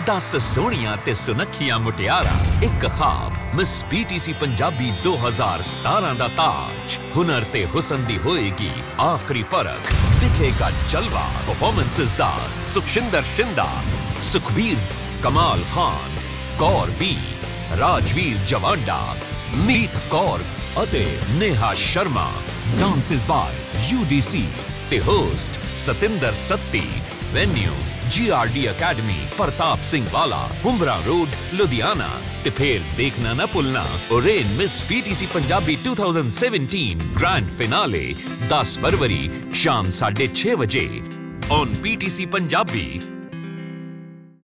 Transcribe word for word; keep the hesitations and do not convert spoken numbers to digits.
दस सोहणियां ते सुनखियां मुटियारा, एक खाब मिस पीटीसी पंजाबी दो हज़ार सतारह दा ताज। हुनर ते हुसन दी होएगी आखिरी परख, दिखेगा जलवा। परफॉर्मेंसेस दा सुखशिंदर शिंदा, सुखबीर, कमाल खान, कौर बी, राजवीर जवांडा, मीत कौर अते Neha Sharma. Dances by UDC ते host Satinder Satti. Venue G R D academy, Pratap Singh Wala, Humbra road, Ludhiana. ते फिर देखना न भुलना ओरेन मिस पीटीसी पंजाबी दो हज़ार सत्रह ग्रैंड फिनाले दस फरवरी शाम साढ़े छह बजे ऑन पीटीसी पंजाबी।